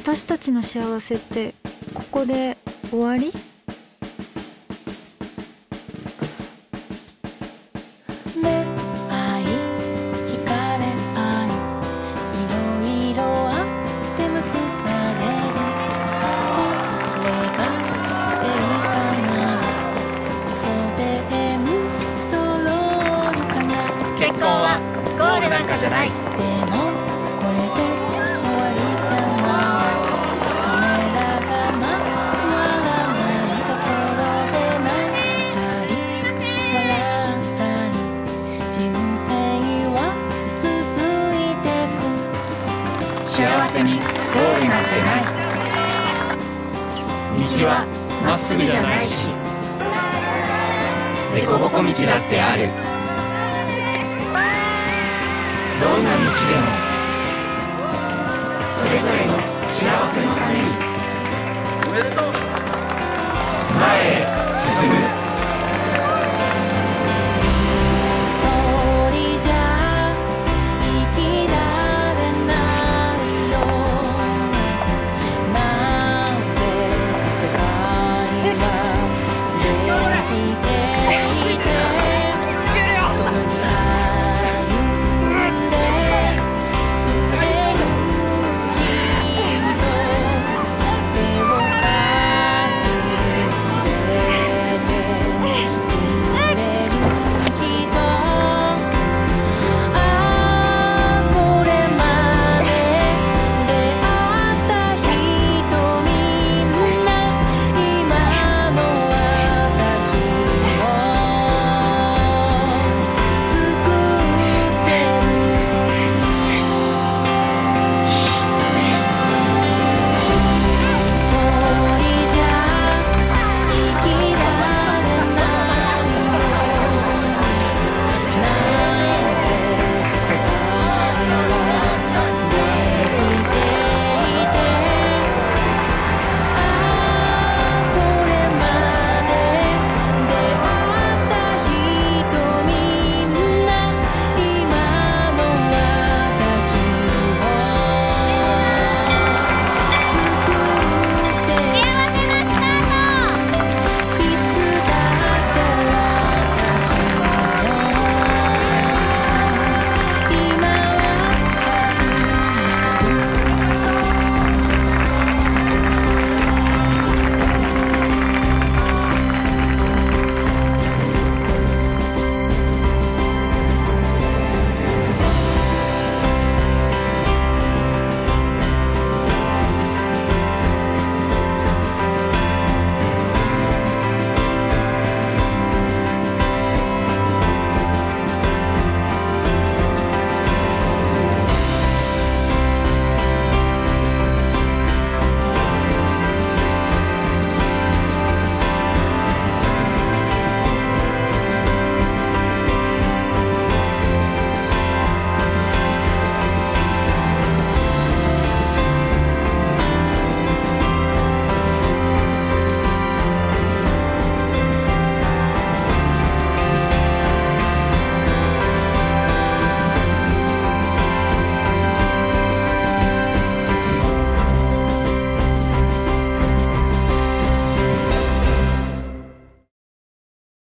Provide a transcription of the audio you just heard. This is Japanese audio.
私たちの幸せってここで終わり？ 出会い惹かれ合いいろいろあって結ばれるこれが映画ならここでエンドロールかな結婚はゴールなんかじゃない。 でもこれで終わりじゃないカメラが回らないところで泣いたり笑ったり人生は続いてく幸せにゴールなんてない。道はまっすぐじゃないし凸凹道だってある。どんな道でもそれぞれの幸せのために前へ進む。